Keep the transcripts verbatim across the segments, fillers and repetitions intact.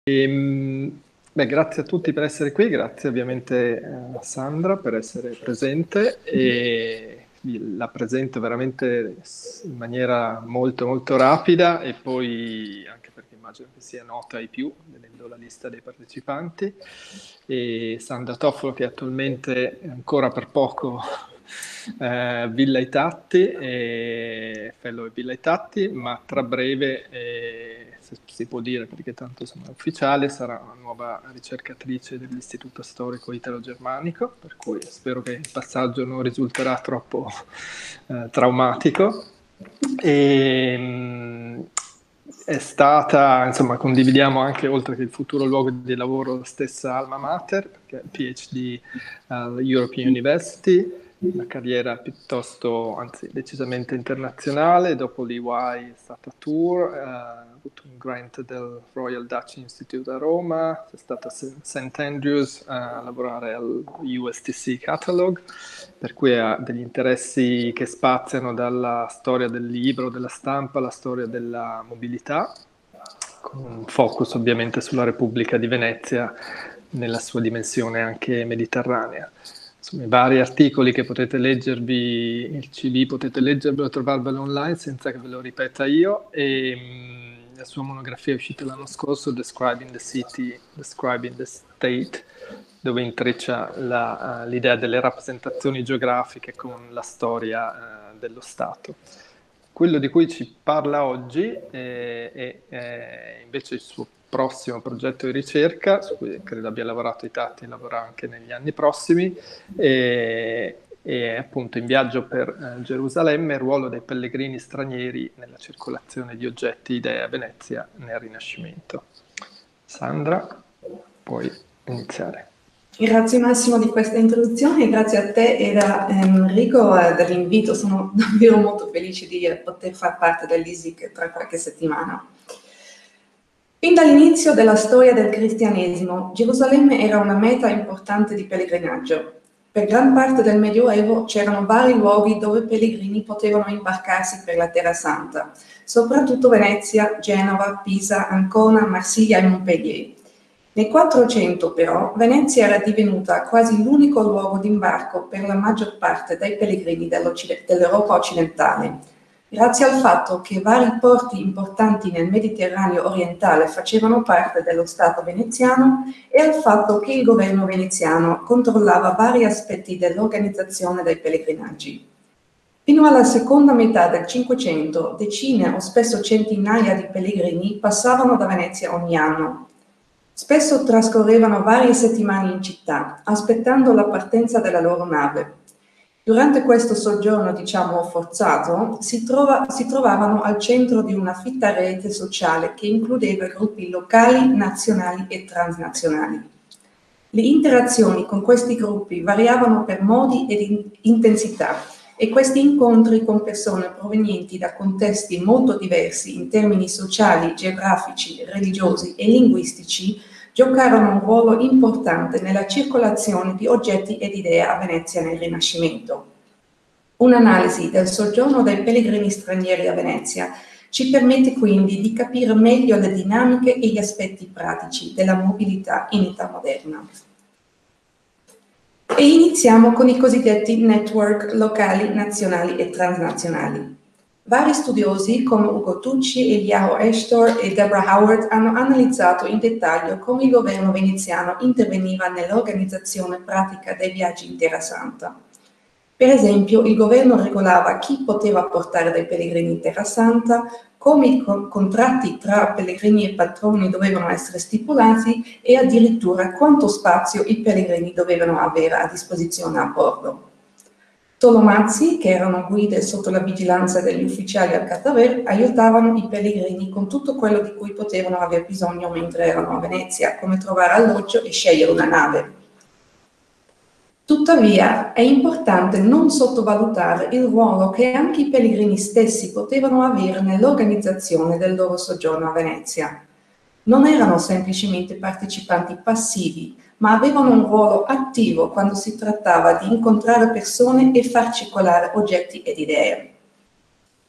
E, beh, grazie a tutti per essere qui, grazie ovviamente a Sandra per essere presente, e la presento veramente in maniera molto molto rapida e poi anche perché immagino che sia nota ai più, vedendo la lista dei partecipanti. E Sandra Toffolo, che attualmente è ancora per poco eh, Villa I Tatti, e fellow di Villa I Tatti, ma tra breve, eh, se si può dire perché tanto sono ufficiale, sarà una nuova ricercatrice dell'Istituto Storico Italo-Germanico, per cui spero che il passaggio non risulterà troppo eh, traumatico. E, mh, è stata, insomma, condividiamo anche, oltre che il futuro luogo di lavoro, la stessa alma mater, perché PhD all'European University, una carriera piuttosto, anzi decisamente internazionale. Dopo l'E Y è stata tour, eh, ha avuto un grant del Royal Dutch Institute a Roma, è stata a Saint Andrews a lavorare al U S T C Catalog, per cui ha degli interessi che spaziano dalla storia del libro, della stampa, alla storia della mobilità, con un focus ovviamente sulla Repubblica di Venezia nella sua dimensione anche mediterranea. Insomma, i vari articoli che potete leggervi, il C V potete leggervelo, trovarvelo online senza che ve lo ripeta io, e mh, la sua monografia è uscita l'anno scorso, Describing the City, Describing the State, dove intreccia la, uh, l'idea delle rappresentazioni geografiche con la storia uh, dello Stato. Quello di cui ci parla oggi è, è, è invece il suo prossimo progetto di ricerca, su cui credo abbia lavorato I Tatti e lavora anche negli anni prossimi, e, e appunto in viaggio per eh, Gerusalemme, il ruolo dei pellegrini stranieri nella circolazione di oggetti, idee a Venezia nel Rinascimento. Sandra, puoi iniziare. Grazie Massimo di questa introduzione, grazie a te e a Enrico eh, dell'invito. Sono davvero molto felice di poter far parte dell'I S I C tra qualche settimana. Fin dall'inizio della storia del cristianesimo, Gerusalemme era una meta importante di pellegrinaggio. Per gran parte del Medioevo c'erano vari luoghi dove pellegrini potevano imbarcarsi per la Terra Santa, soprattutto Venezia, Genova, Pisa, Ancona, Marsiglia e Montpellier. Nel quattrocento però Venezia era divenuta quasi l'unico luogo d'imbarco per la maggior parte dei pellegrini dell'Europa occidentale, grazie al fatto che vari porti importanti nel Mediterraneo orientale facevano parte dello Stato veneziano e al fatto che il governo veneziano controllava vari aspetti dell'organizzazione dei pellegrinaggi. Fino alla seconda metà del Cinquecento, decine o spesso centinaia di pellegrini passavano da Venezia ogni anno. Spesso trascorrevano varie settimane in città, aspettando la partenza della loro nave. Durante questo soggiorno, diciamo forzato, si, trova, si trovavano al centro di una fitta rete sociale che includeva gruppi locali, nazionali e transnazionali. Le interazioni con questi gruppi variavano per modi ed intensità, e questi incontri con persone provenienti da contesti molto diversi in termini sociali, geografici, religiosi e linguistici giocarono un ruolo importante nella circolazione di oggetti ed idee a Venezia nel Rinascimento. Un'analisi del soggiorno dei pellegrini stranieri a Venezia ci permette quindi di capire meglio le dinamiche e gli aspetti pratici della mobilità in età moderna. E iniziamo con i cosiddetti network locali, nazionali e transnazionali. Vari studiosi come Ugo Tucci, Eliyahu Estor e Deborah Howard hanno analizzato in dettaglio come il governo veneziano interveniva nell'organizzazione pratica dei viaggi in Terra Santa. Per esempio, il governo regolava chi poteva portare dei pellegrini in Terra Santa, come i contratti tra pellegrini e patroni dovevano essere stipulati e addirittura quanto spazio i pellegrini dovevano avere a disposizione a bordo. Tolomazzi, che erano guide sotto la vigilanza degli ufficiali al cataver, aiutavano i pellegrini con tutto quello di cui potevano aver bisogno mentre erano a Venezia, come trovare alloggio e scegliere una nave. Tuttavia, è importante non sottovalutare il ruolo che anche i pellegrini stessi potevano avere nell'organizzazione del loro soggiorno a Venezia. Non erano semplicemente partecipanti passivi, ma avevano un ruolo attivo quando si trattava di incontrare persone e far circolare oggetti ed idee.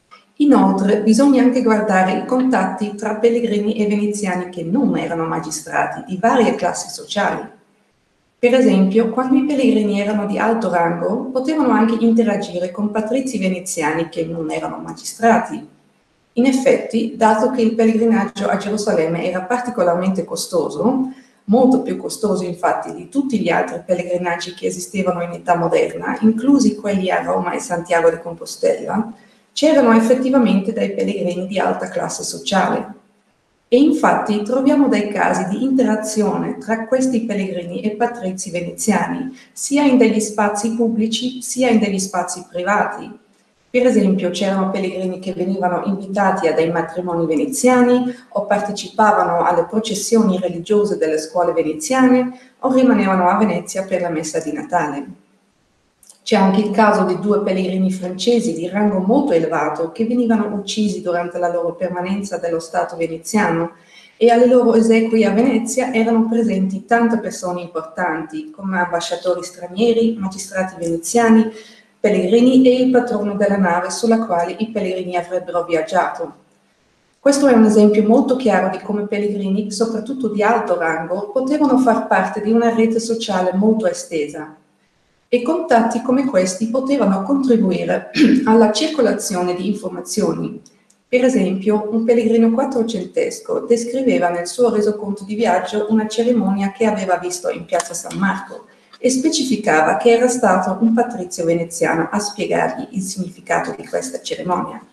Inoltre, bisogna anche guardare i contatti tra pellegrini e veneziani che non erano magistrati, di varie classi sociali. Per esempio, quando i pellegrini erano di alto rango, potevano anche interagire con patrizi veneziani che non erano magistrati. In effetti, dato che il pellegrinaggio a Gerusalemme era particolarmente costoso, molto più costoso infatti di tutti gli altri pellegrinaggi che esistevano in età moderna, inclusi quelli a Roma e Santiago de Compostela, c'erano effettivamente dei pellegrini di alta classe sociale. E infatti troviamo dei casi di interazione tra questi pellegrini e patrizi veneziani, sia in degli spazi pubblici sia in degli spazi privati. Per esempio c'erano pellegrini che venivano invitati a dei matrimoni veneziani o partecipavano alle processioni religiose delle scuole veneziane o rimanevano a Venezia per la messa di Natale. C'è anche il caso di due pellegrini francesi di rango molto elevato che venivano uccisi durante la loro permanenza dello Stato veneziano e alle loro esequie a Venezia erano presenti tante persone importanti come ambasciatori stranieri, magistrati veneziani, pellegrini e il patrono della nave sulla quale i pellegrini avrebbero viaggiato. Questo è un esempio molto chiaro di come pellegrini, soprattutto di alto rango, potevano far parte di una rete sociale molto estesa. E contatti come questi potevano contribuire alla circolazione di informazioni. Per esempio, un pellegrino quattrocentesco descriveva nel suo resoconto di viaggio una cerimonia che aveva visto in piazza San Marco e specificava che era stato un patrizio veneziano a spiegargli il significato di questa cerimonia.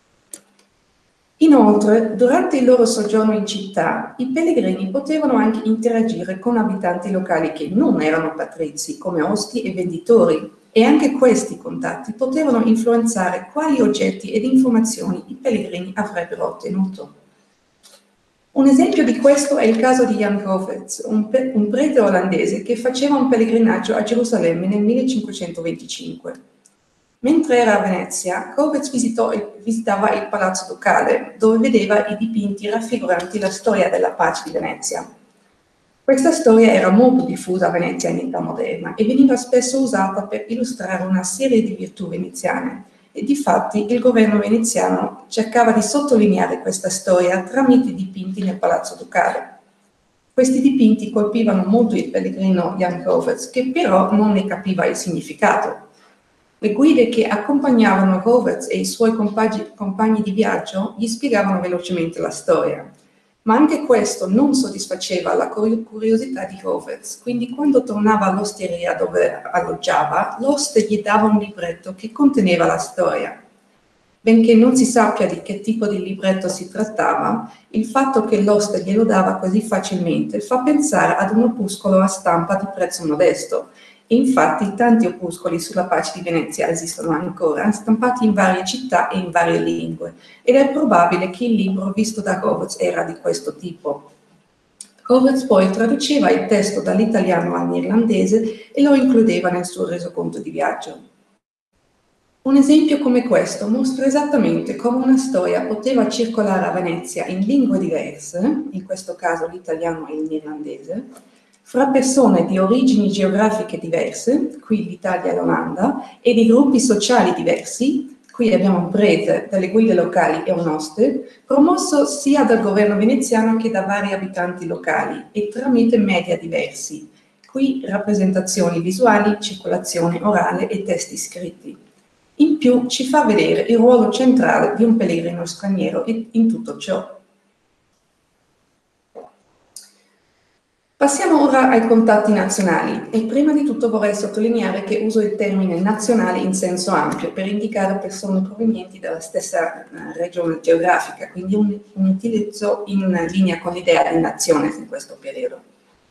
Inoltre, durante il loro soggiorno in città, i pellegrini potevano anche interagire con abitanti locali che non erano patrizi, come osti e venditori, e anche questi contatti potevano influenzare quali oggetti ed informazioni i pellegrini avrebbero ottenuto. Un esempio di questo è il caso di Jan Govetz, un, un prete olandese che faceva un pellegrinaggio a Gerusalemme nel millecinquecentoventicinque. Mentre era a Venezia, Govetz visitò, visitava il Palazzo Ducale, dove vedeva i dipinti raffiguranti la storia della pace di Venezia. Questa storia era molto diffusa a Venezia in età moderna e veniva spesso usata per illustrare una serie di virtù veneziane, e difatti il governo veneziano cercava di sottolineare questa storia tramite dipinti nel Palazzo Ducale. Questi dipinti colpivano molto il pellegrino Jan Govetz, che però non ne capiva il significato. Le guide che accompagnavano Govetz e i suoi compagni, compagni di viaggio gli spiegavano velocemente la storia. Ma anche questo non soddisfaceva la curiosità di Govetz, quindi quando tornava all'osteria dove alloggiava, l'oste gli dava un libretto che conteneva la storia. Benché non si sappia di che tipo di libretto si trattava, il fatto che l'oste glielo dava così facilmente fa pensare ad un opuscolo a stampa di prezzo modesto. E infatti tanti opuscoli sulla pace di Venezia esistono ancora, stampati in varie città e in varie lingue, ed è probabile che il libro visto da Govetz era di questo tipo. Govetz poi traduceva il testo dall'italiano all'irlandese e lo includeva nel suo resoconto di viaggio. Un esempio come questo mostra esattamente come una storia poteva circolare a Venezia in lingue diverse, in questo caso l'italiano e l'irlandese, fra persone di origini geografiche diverse, qui l'Italia e l'Olanda, e di gruppi sociali diversi, qui abbiamo un prete, delle guide locali e un oste, promosso sia dal governo veneziano che da vari abitanti locali e tramite media diversi, qui rappresentazioni visuali, circolazione orale e testi scritti. In più ci fa vedere il ruolo centrale di un pellegrino straniero in tutto ciò. Passiamo ora ai contatti nazionali e prima di tutto vorrei sottolineare che uso il termine nazionale in senso ampio per indicare persone provenienti dalla stessa regione geografica, quindi un, un utilizzo in linea con l'idea di nazione in questo periodo.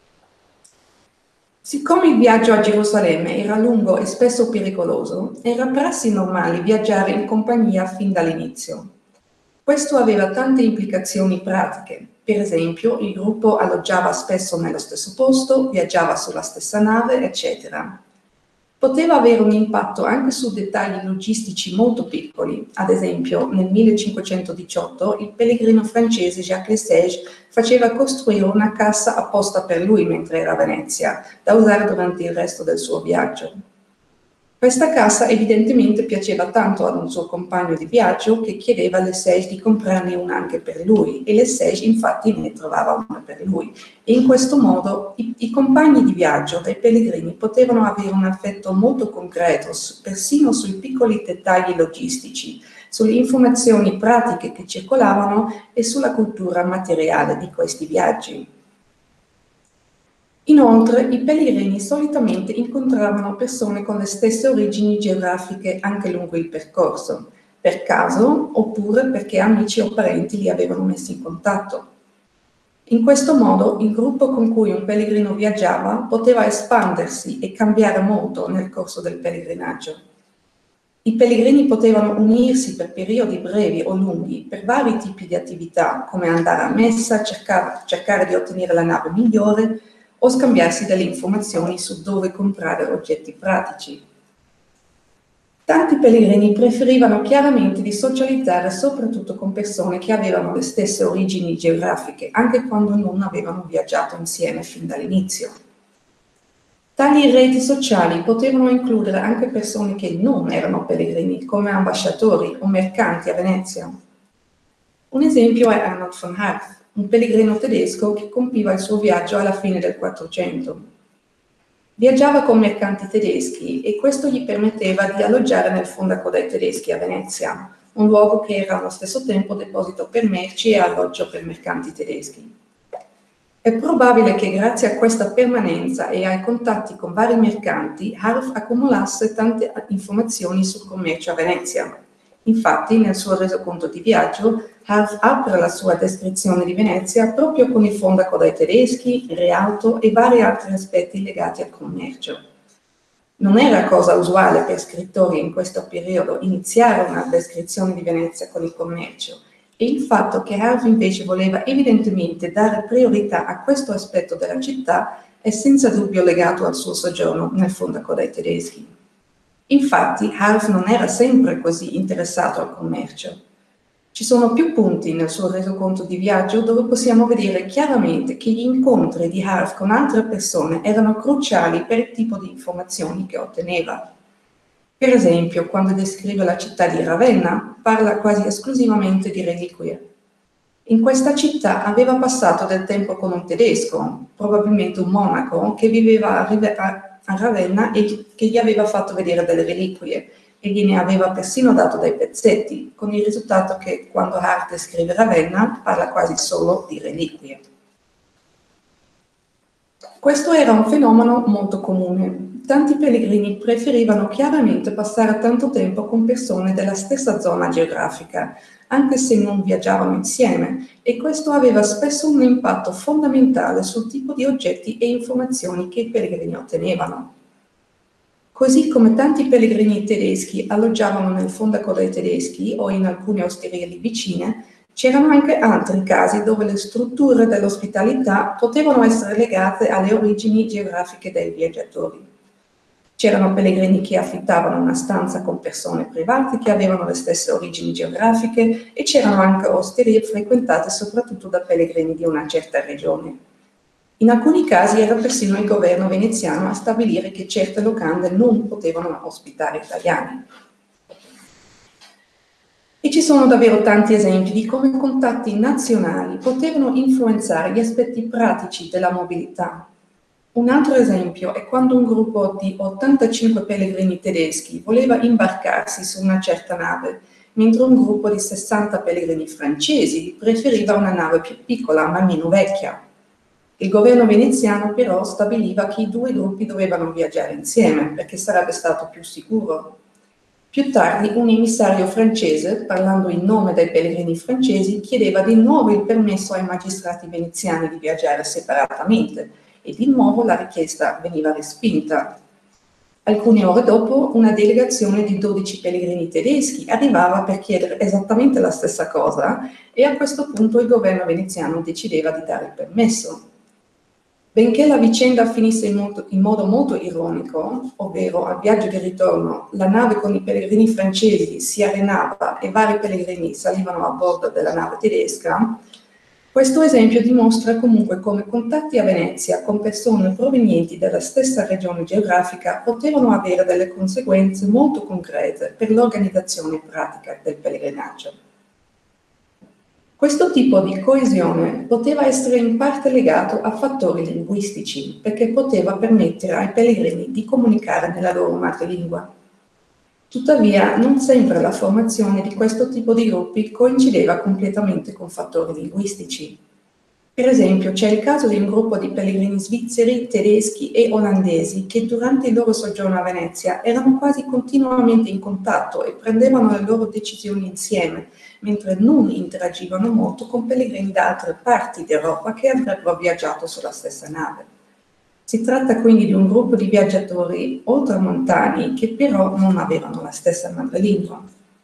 Siccome il viaggio a Gerusalemme era lungo e spesso pericoloso, era prassi normale viaggiare in compagnia fin dall'inizio. Questo aveva tante implicazioni pratiche. Per esempio, il gruppo alloggiava spesso nello stesso posto, viaggiava sulla stessa nave, eccetera. Poteva avere un impatto anche su dettagli logistici molto piccoli. Ad esempio, nel millecinquecentodiciotto il pellegrino francese Jacques Lesage faceva costruire una cassa apposta per lui mentre era a Venezia, da usare durante il resto del suo viaggio. Questa cassa evidentemente piaceva tanto ad un suo compagno di viaggio che chiedeva alle Sage di comprarne una anche per lui, e le Sage infatti ne trovava una per lui. E in questo modo i, i compagni di viaggio dei pellegrini potevano avere un affetto molto concreto, persino sui piccoli dettagli logistici, sulle informazioni pratiche che circolavano e sulla cultura materiale di questi viaggi. Inoltre, i pellegrini solitamente incontravano persone con le stesse origini geografiche anche lungo il percorso, per caso oppure perché amici o parenti li avevano messi in contatto. In questo modo, il gruppo con cui un pellegrino viaggiava poteva espandersi e cambiare molto nel corso del pellegrinaggio. I pellegrini potevano unirsi per periodi brevi o lunghi per vari tipi di attività, come andare a messa, cercare, cercare di ottenere la nave migliore, o scambiarsi delle informazioni su dove comprare oggetti pratici. Tanti pellegrini preferivano chiaramente di socializzare soprattutto con persone che avevano le stesse origini geografiche, anche quando non avevano viaggiato insieme fin dall'inizio. Tali reti sociali potevano includere anche persone che non erano pellegrini, come ambasciatori o mercanti a Venezia. Un esempio è Arnold von Harth, un pellegrino tedesco che compiva il suo viaggio alla fine del Quattrocento. Viaggiava con mercanti tedeschi e questo gli permetteva di alloggiare nel fondaco dei tedeschi a Venezia, un luogo che era allo stesso tempo deposito per merci e alloggio per mercanti tedeschi. È probabile che grazie a questa permanenza e ai contatti con vari mercanti, Harth accumulasse tante informazioni sul commercio a Venezia. Infatti, nel suo resoconto di viaggio, Harth apre la sua descrizione di Venezia proprio con il fondaco dai tedeschi, Rialto e vari altri aspetti legati al commercio. Non era cosa usuale per scrittori in questo periodo iniziare una descrizione di Venezia con il commercio, e il fatto che Harth invece voleva evidentemente dare priorità a questo aspetto della città è senza dubbio legato al suo soggiorno nel fondaco dai tedeschi. Infatti, Harth non era sempre così interessato al commercio. Ci sono più punti nel suo resoconto di viaggio dove possiamo vedere chiaramente che gli incontri di Harth con altre persone erano cruciali per il tipo di informazioni che otteneva. Per esempio, quando descrive la città di Ravenna, parla quasi esclusivamente di reliquie. In questa città aveva passato del tempo con un tedesco, probabilmente un monaco, che viveva a a Ravenna e che gli aveva fatto vedere delle reliquie e gliene aveva persino dato dei pezzetti, con il risultato che quando Harth descrive Ravenna parla quasi solo di reliquie. Questo era un fenomeno molto comune. Tanti pellegrini preferivano chiaramente passare tanto tempo con persone della stessa zona geografica, anche se non viaggiavano insieme, e questo aveva spesso un impatto fondamentale sul tipo di oggetti e informazioni che i pellegrini ottenevano. Così come tanti pellegrini tedeschi alloggiavano nel fondaco dei tedeschi o in alcune osterie lì vicine, c'erano anche altri casi dove le strutture dell'ospitalità potevano essere legate alle origini geografiche dei viaggiatori. C'erano pellegrini che affittavano una stanza con persone private che avevano le stesse origini geografiche e c'erano anche osterie frequentate soprattutto da pellegrini di una certa regione. In alcuni casi era persino il governo veneziano a stabilire che certe locande non potevano ospitare italiani. E ci sono davvero tanti esempi di come contatti nazionali potevano influenzare gli aspetti pratici della mobilità. Un altro esempio è quando un gruppo di ottantacinque pellegrini tedeschi voleva imbarcarsi su una certa nave, mentre un gruppo di sessanta pellegrini francesi preferiva una nave più piccola ma meno vecchia. Il governo veneziano però stabiliva che i due gruppi dovevano viaggiare insieme perché sarebbe stato più sicuro. Più tardi un emissario francese, parlando in nome dei pellegrini francesi, chiedeva di nuovo il permesso ai magistrati veneziani di viaggiare separatamente e di nuovo la richiesta veniva respinta. Alcune ore dopo una delegazione di dodici pellegrini tedeschi arrivava per chiedere esattamente la stessa cosa e a questo punto il governo veneziano decideva di dare il permesso. Benché la vicenda finisse in, molto, in modo molto ironico, ovvero al viaggio di ritorno la nave con i pellegrini francesi si arenava e vari pellegrini salivano a bordo della nave tedesca, Questo esempio dimostra comunque come contatti a Venezia con persone provenienti dalla stessa regione geografica potevano avere delle conseguenze molto concrete per l'organizzazione pratica del pellegrinaggio. Questo tipo di coesione poteva essere in parte legato a fattori linguistici, perché poteva permettere ai pellegrini di comunicare nella loro madrelingua. Tuttavia, non sempre la formazione di questo tipo di gruppi coincideva completamente con fattori linguistici. Per esempio, c'è il caso di un gruppo di pellegrini svizzeri, tedeschi e olandesi che durante il loro soggiorno a Venezia erano quasi continuamente in contatto e prendevano le loro decisioni insieme, mentre non interagivano molto con pellegrini da altre parti d'Europa che avrebbero viaggiato sulla stessa nave. Si tratta quindi di un gruppo di viaggiatori oltremontani che però non avevano la stessa madrelingua.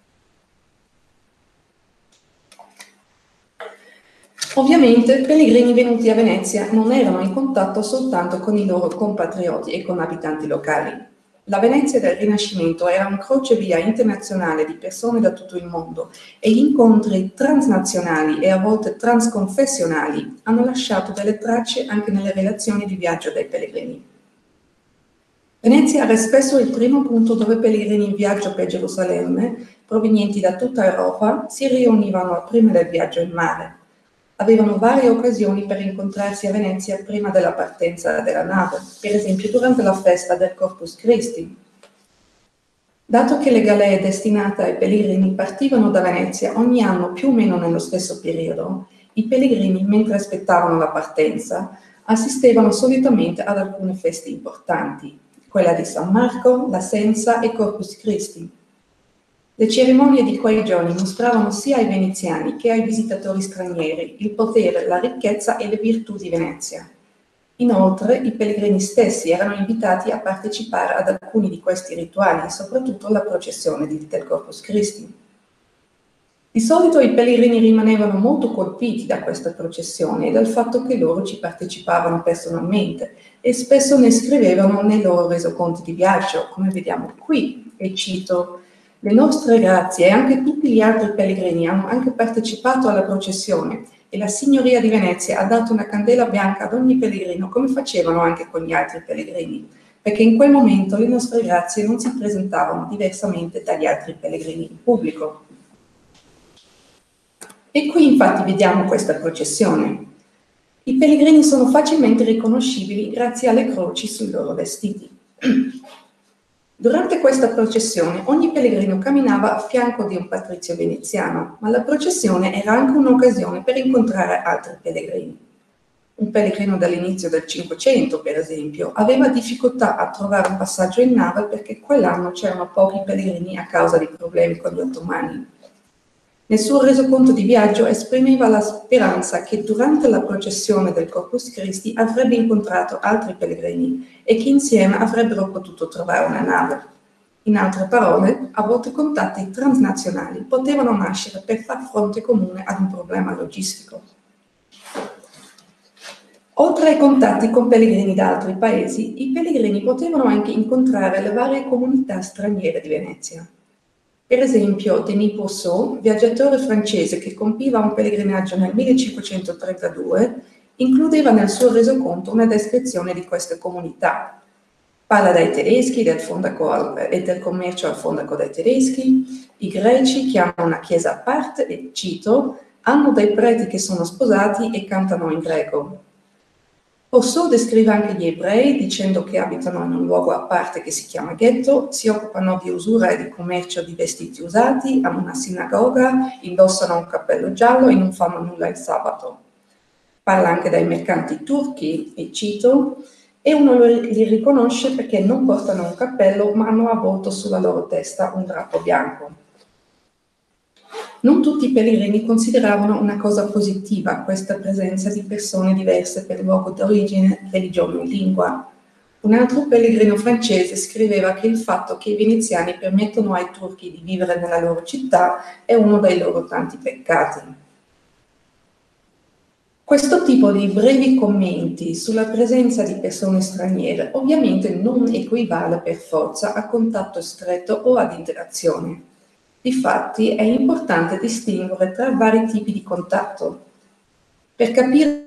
Ovviamente, pellegrini venuti a Venezia non erano in contatto soltanto con i loro compatrioti e con abitanti locali. La Venezia del Rinascimento era un crocevia internazionale di persone da tutto il mondo e gli incontri transnazionali e a volte transconfessionali hanno lasciato delle tracce anche nelle relazioni di viaggio dei pellegrini. Venezia era spesso il primo punto dove pellegrini in viaggio per Gerusalemme, provenienti da tutta Europa, si riunivano prima del viaggio in mare. Avevano varie occasioni per incontrarsi a Venezia prima della partenza della nave, per esempio durante la festa del Corpus Christi. Dato che le galee destinate ai pellegrini partivano da Venezia ogni anno più o meno nello stesso periodo, i pellegrini, mentre aspettavano la partenza, assistevano solitamente ad alcune feste importanti, quella di San Marco, l'Assenza e Corpus Christi. Le cerimonie di quei giorni mostravano sia ai veneziani che ai visitatori stranieri il potere, la ricchezza e le virtù di Venezia. Inoltre, i pellegrini stessi erano invitati a partecipare ad alcuni di questi rituali, soprattutto alla processione del Corpus Christi. Di solito i pellegrini rimanevano molto colpiti da questa processione e dal fatto che loro ci partecipavano personalmente e spesso ne scrivevano nei loro resoconti di viaggio, come vediamo qui, e cito: le nostre grazie e anche tutti gli altri pellegrini hanno anche partecipato alla processione e la Signoria di Venezia ha dato una candela bianca ad ogni pellegrino, come facevano anche con gli altri pellegrini, perché in quel momento le nostre grazie non si presentavano diversamente dagli altri pellegrini in pubblico. E qui infatti vediamo questa processione. I pellegrini sono facilmente riconoscibili grazie alle croci sui loro vestiti. Durante questa processione ogni pellegrino camminava a fianco di un patrizio veneziano, ma la processione era anche un'occasione per incontrare altri pellegrini. Un pellegrino dall'inizio del Cinquecento, per esempio, aveva difficoltà a trovare un passaggio in nave perché quell'anno c'erano pochi pellegrini a causa di problemi con gli ottomani. Nel suo resoconto di viaggio esprimeva la speranza che durante la processione del Corpus Christi avrebbe incontrato altri pellegrini e che insieme avrebbero potuto trovare una nave. In altre parole, a volte contatti transnazionali potevano nascere per far fronte comune ad un problema logistico. Oltre ai contatti con pellegrini da altri paesi, i pellegrini potevano anche incontrare le varie comunità straniere di Venezia. Per esempio, Denis Pousseau, viaggiatore francese che compiva un pellegrinaggio nel millecinquecentotrentadue, includeva nel suo resoconto una descrizione di queste comunità. Parla dai tedeschi del fondaco al, e del commercio al fondaco dai tedeschi, i greci chiamano una chiesa a parte e, cito, hanno dei preti che sono sposati e cantano in greco. Pousseau descrive anche gli ebrei dicendo che abitano in un luogo a parte che si chiama ghetto, si occupano di usura e di commercio di vestiti usati, hanno una sinagoga, indossano un cappello giallo e non fanno nulla il sabato. Parla anche dai mercanti turchi, e cito, e uno li riconosce perché non portano un cappello ma hanno avvolto sulla loro testa un drappo bianco. Non tutti i pellegrini consideravano una cosa positiva questa presenza di persone diverse per luogo d'origine, religione o lingua. Un altro pellegrino francese scriveva che il fatto che i veneziani permettono ai turchi di vivere nella loro città è uno dei loro tanti peccati. Questo tipo di brevi commenti sulla presenza di persone straniere ovviamente non equivale per forza a contatto stretto o ad interazione. Difatti è importante distinguere tra vari tipi di contatto. Per capire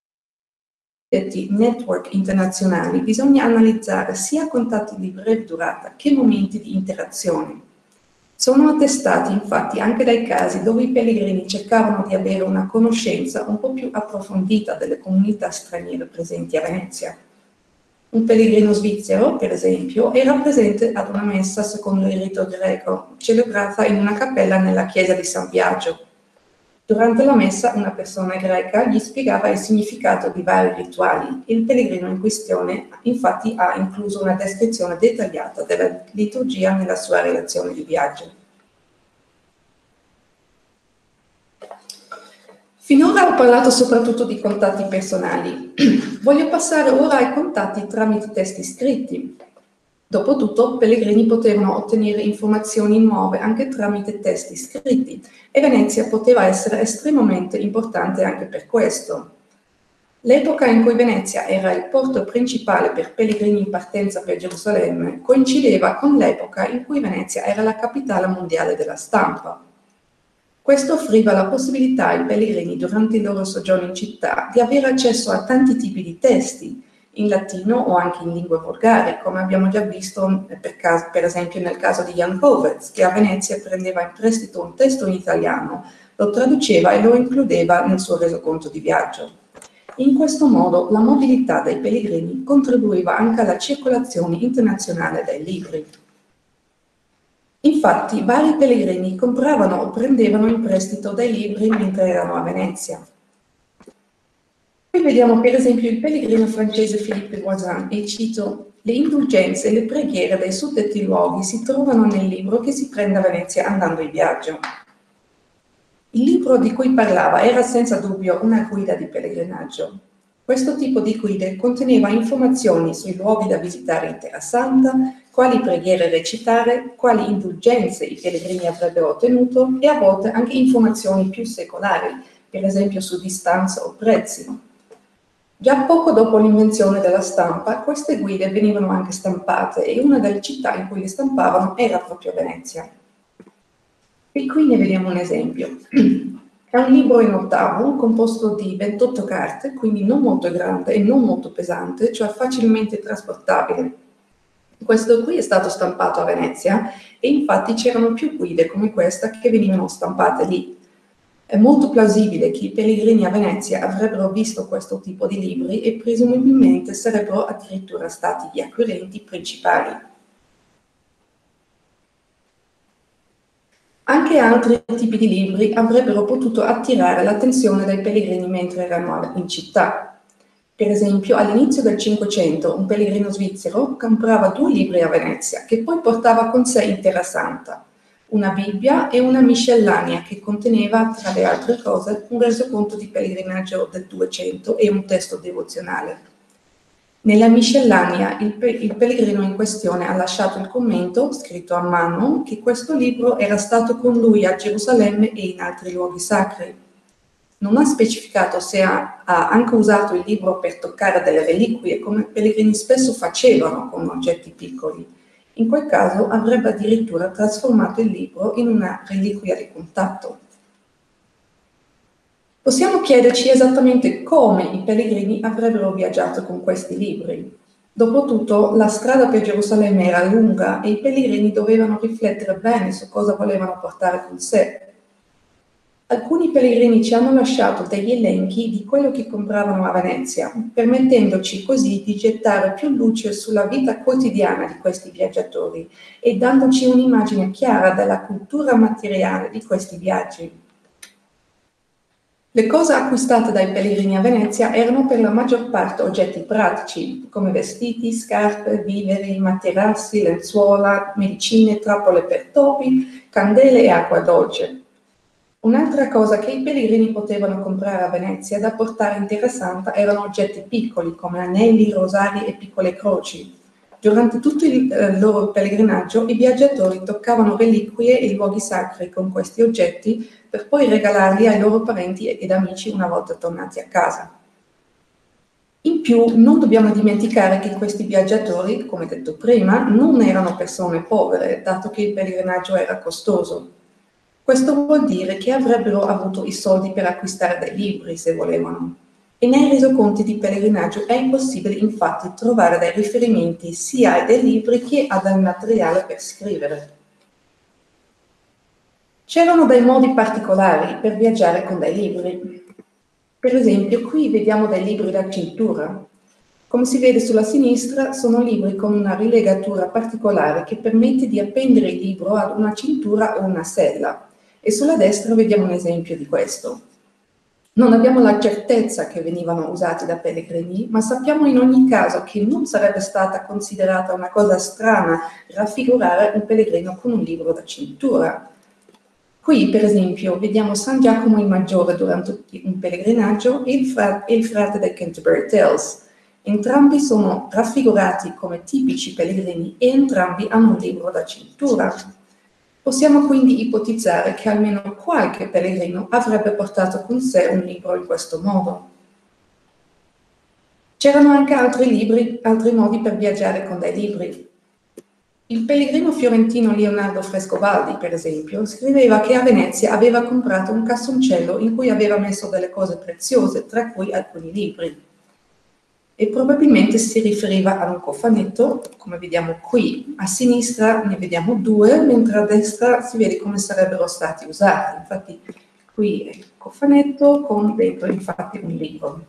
network internazionali bisogna analizzare sia contatti di breve durata che momenti di interazione. Sono attestati infatti anche dai casi dove i pellegrini cercavano di avere una conoscenza un po' più approfondita delle comunità straniere presenti a Venezia. Un pellegrino svizzero, per esempio, era presente ad una messa secondo il rito greco, celebrata in una cappella nella chiesa di San Biagio. Durante la messa una persona greca gli spiegava il significato di vari rituali. Il pellegrino in questione infatti ha incluso una descrizione dettagliata della liturgia nella sua relazione di viaggio. Finora ho parlato soprattutto di contatti personali. Voglio passare ora ai contatti tramite testi scritti. Dopotutto, pellegrini potevano ottenere informazioni nuove anche tramite testi scritti e Venezia poteva essere estremamente importante anche per questo. L'epoca in cui Venezia era il porto principale per pellegrini in partenza per Gerusalemme coincideva con l'epoca in cui Venezia era la capitale mondiale della stampa. Questo offriva la possibilità ai pellegrini durante il loro soggiorno in città di avere accesso a tanti tipi di testi, in latino o anche in lingue volgari, come abbiamo già visto per, caso, per esempio nel caso di Jan Kovets, che a Venezia prendeva in prestito un testo in italiano, lo traduceva e lo includeva nel suo resoconto di viaggio. In questo modo la mobilità dei pellegrini contribuiva anche alla circolazione internazionale dei libri. Infatti, vari pellegrini compravano o prendevano in prestito dei libri mentre erano a Venezia. Qui vediamo per esempio il pellegrino francese Philippe Voisin e cito: le indulgenze e le preghiere dei suddetti luoghi si trovano nel libro che si prende a Venezia andando in viaggio. Il libro di cui parlava era senza dubbio una guida di pellegrinaggio. Questo tipo di guide conteneva informazioni sui luoghi da visitare in Terra Santa, quali preghiere recitare, quali indulgenze i pellegrini avrebbero ottenuto e a volte anche informazioni più secolari, per esempio su distanza o prezzi. Già poco dopo l'invenzione della stampa, queste guide venivano anche stampate e una delle città in cui le stampavano era proprio Venezia. E qui ne vediamo un esempio. È un libro in ottavo composto di ventotto carte, quindi non molto grande e non molto pesante, cioè facilmente trasportabile. Questo qui è stato stampato a Venezia e infatti c'erano più guide come questa che venivano stampate lì. È molto plausibile che i pellegrini a Venezia avrebbero visto questo tipo di libri e presumibilmente sarebbero addirittura stati gli acquirenti principali. Anche altri tipi di libri avrebbero potuto attirare l'attenzione dei pellegrini mentre erano in città. Per esempio, all'inizio del Cinquecento un pellegrino svizzero comprava due libri a Venezia che poi portava con sé in Terra Santa. Una Bibbia e una miscellanea che conteneva, tra le altre cose, un resoconto di pellegrinaggio del duecento e un testo devozionale. Nella miscellanea il, pe il pellegrino in questione ha lasciato il commento, scritto a mano, che questo libro era stato con lui a Gerusalemme e in altri luoghi sacri. Non ha specificato se ha, ha anche usato il libro per toccare delle reliquie, come i pellegrini spesso facevano con oggetti piccoli. In quel caso avrebbe addirittura trasformato il libro in una reliquia di contatto. Possiamo chiederci esattamente come i pellegrini avrebbero viaggiato con questi libri. Dopotutto, la strada per Gerusalemme era lunga e i pellegrini dovevano riflettere bene su cosa volevano portare con sé. Alcuni pellegrini ci hanno lasciato degli elenchi di quello che compravano a Venezia, permettendoci così di gettare più luce sulla vita quotidiana di questi viaggiatori e dandoci un'immagine chiara della cultura materiale di questi viaggi. Le cose acquistate dai pellegrini a Venezia erano per la maggior parte oggetti pratici, come vestiti, scarpe, viveri, materassi, lenzuola, medicine, trappole per topi, candele e acqua dolce. Un'altra cosa che i pellegrini potevano comprare a Venezia da portare in Terra Santa erano oggetti piccoli come anelli, rosari e piccole croci. Durante tutto il eh, loro pellegrinaggio i viaggiatori toccavano reliquie e luoghi sacri con questi oggetti per poi regalarli ai loro parenti ed amici una volta tornati a casa. In più non dobbiamo dimenticare che questi viaggiatori, come detto prima, non erano persone povere, dato che il pellegrinaggio era costoso. Questo vuol dire che avrebbero avuto i soldi per acquistare dei libri se volevano. E nei resoconti di pellegrinaggio è impossibile infatti trovare dei riferimenti sia a dei libri che a del materiale per scrivere. C'erano dei modi particolari per viaggiare con dei libri. Per esempio, qui vediamo dei libri da cintura. Come si vede sulla sinistra, sono libri con una rilegatura particolare che permette di appendere il libro ad una cintura o una sella. E sulla destra vediamo un esempio di questo. Non abbiamo la certezza che venivano usati da pellegrini, ma sappiamo in ogni caso che non sarebbe stata considerata una cosa strana raffigurare un pellegrino con un libro da cintura. Qui, per esempio, vediamo San Giacomo il Maggiore durante un pellegrinaggio e il, fra- e il frate dei Canterbury Tales. Entrambi sono raffigurati come tipici pellegrini e entrambi hanno un libro da cintura. Possiamo quindi ipotizzare che almeno qualche pellegrino avrebbe portato con sé un libro in questo modo. C'erano anche altri libri, altri modi per viaggiare con dei libri. Il pellegrino fiorentino Leonardo Frescobaldi, per esempio, scriveva che a Venezia aveva comprato un cassoncello in cui aveva messo delle cose preziose, tra cui alcuni libri. E probabilmente si riferiva ad un cofanetto, come vediamo qui. A sinistra ne vediamo due, mentre a destra si vede come sarebbero stati usati. Infatti qui è il cofanetto con dentro infatti un libro.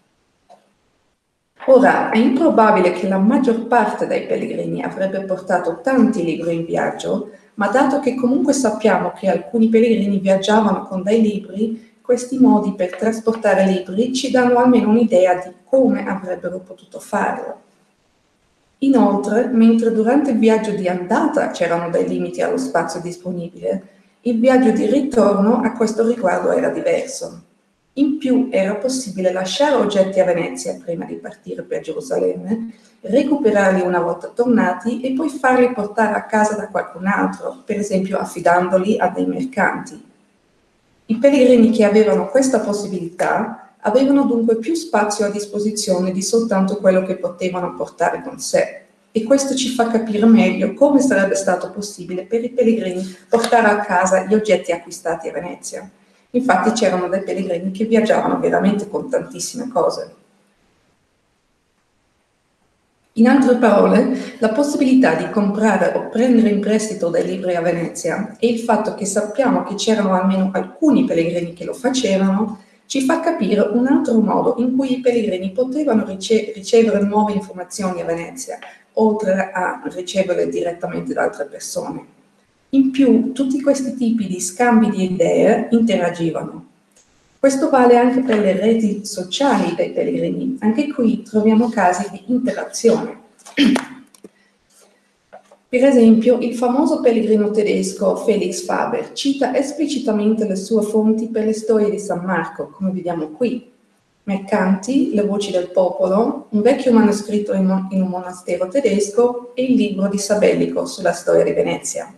Ora, è improbabile che la maggior parte dei pellegrini avrebbe portato tanti libri in viaggio, ma dato che comunque sappiamo che alcuni pellegrini viaggiavano con dei libri, questi modi per trasportare libri ci danno almeno un'idea di come avrebbero potuto farlo. Inoltre, mentre durante il viaggio di andata c'erano dei limiti allo spazio disponibile, il viaggio di ritorno a questo riguardo era diverso. In più era possibile lasciare oggetti a Venezia prima di partire per Gerusalemme, recuperarli una volta tornati e poi farli portare a casa da qualcun altro, per esempio affidandoli a dei mercanti. I pellegrini che avevano questa possibilità avevano dunque più spazio a disposizione di soltanto quello che potevano portare con sé. E questo ci fa capire meglio come sarebbe stato possibile per i pellegrini portare a casa gli oggetti acquistati a Venezia. Infatti c'erano dei pellegrini che viaggiavano veramente con tantissime cose. In altre parole, la possibilità di comprare o prendere in prestito dei libri a Venezia e il fatto che sappiamo che c'erano almeno alcuni pellegrini che lo facevano, ci fa capire un altro modo in cui i pellegrini potevano rice- ricevere nuove informazioni a Venezia, oltre a riceverle direttamente da altre persone. In più, tutti questi tipi di scambi di idee interagivano. Questo vale anche per le reti sociali dei pellegrini. Anche qui troviamo casi di interazione. Per esempio, il famoso pellegrino tedesco Felix Faber cita esplicitamente le sue fonti per le storie di San Marco, come vediamo qui. Mercanti, le voci del popolo, un vecchio manoscritto in un monastero tedesco e il libro di Sabellico sulla storia di Venezia.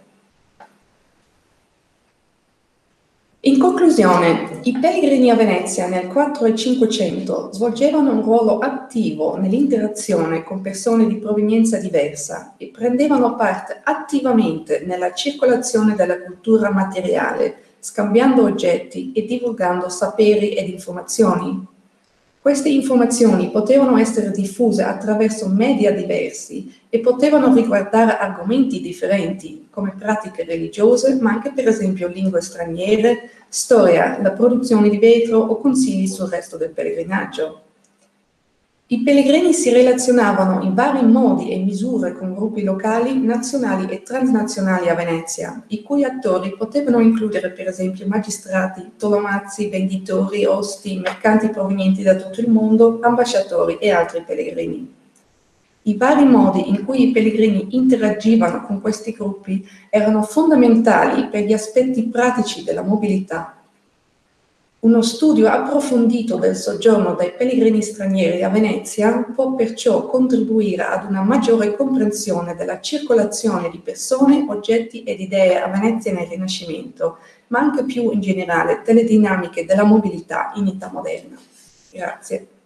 In conclusione, i pellegrini a Venezia nel quattro e cinquecento svolgevano un ruolo attivo nell'interazione con persone di provenienza diversa e prendevano parte attivamente nella circolazione della cultura materiale, scambiando oggetti e divulgando saperi ed informazioni. Queste informazioni potevano essere diffuse attraverso media diversi e potevano riguardare argomenti differenti, come pratiche religiose, ma anche per esempio lingue straniere, storia, la produzione di vetro o consigli sul resto del pellegrinaggio. I pellegrini si relazionavano in vari modi e misure con gruppi locali, nazionali e transnazionali a Venezia, i cui attori potevano includere per esempio magistrati, tolomazzi, venditori, osti, mercanti provenienti da tutto il mondo, ambasciatori e altri pellegrini. I vari modi in cui i pellegrini interagivano con questi gruppi erano fondamentali per gli aspetti pratici della mobilità. Uno studio approfondito del soggiorno dei pellegrini stranieri a Venezia può perciò contribuire ad una maggiore comprensione della circolazione di persone, oggetti ed idee a Venezia nel Rinascimento, ma anche più in generale delle dinamiche della mobilità in età moderna. Grazie.